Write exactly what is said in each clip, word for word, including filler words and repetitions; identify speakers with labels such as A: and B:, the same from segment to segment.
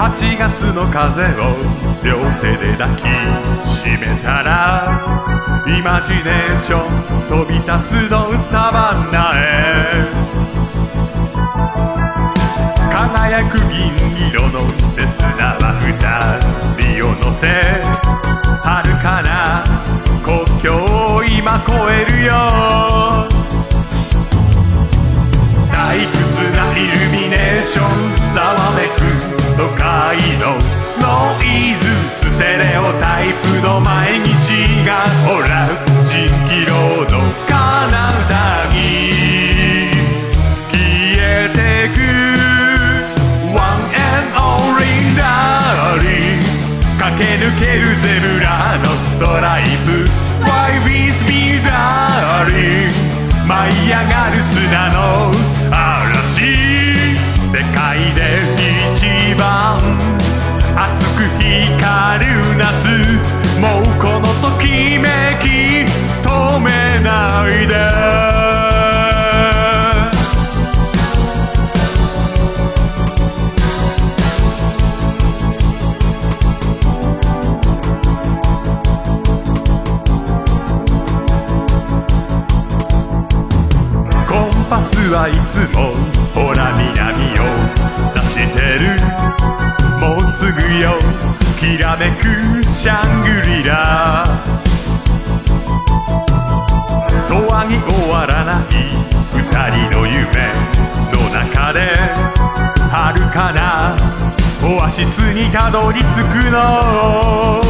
A: はちがつの風を両手で抱きしめたらイマジネーション飛び立つのサバンナへ輝く銀色のセスナは二人を乗せ遥かな国境を今越えるよ退屈なイルミネーションざわめく都会のノイズステレオタイプの毎日がほら蜃気楼の彼方に消えてく One and only darling 駆け抜けるゼブラのストライプ Fly with me darling 舞い上がる砂の嵐世界で一番熱く光る夏もうこのときめき止めないでコンパスはいつもほら南を指してるもうすぐよきらめくシャングリラとわに終わらない二人の夢の中で遥かなオアシスにたどり着くの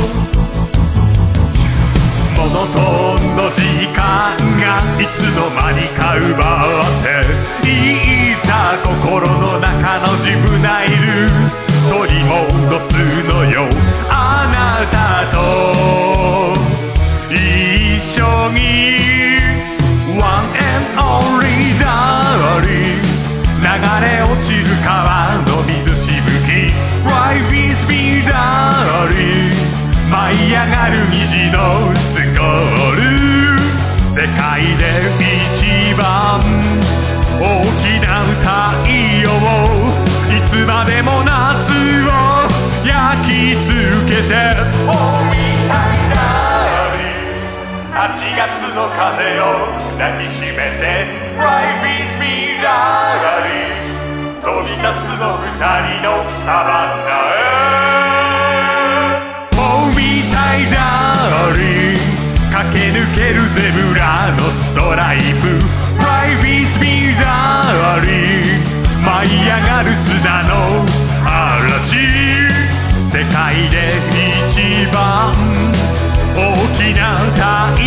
A: モノトーンの時間がいつの間にか奪っていた心の中のジブナイル取り戻すのよあなたと一緒に One and only darling 流れ落ちる川の水しぶき Fly with me darling 舞い上がる虹のスコール世界で一番大きな太陽いつまでも夏を焼き続けて Oh me darling はちがつの風を抱きしめて Fly with me darling 飛び立つの二人のサバンナへ Oh me darling 駆け抜けるゼブラのストライプ Fly with me darling 舞い上がる砂の嵐世界で一番大きな太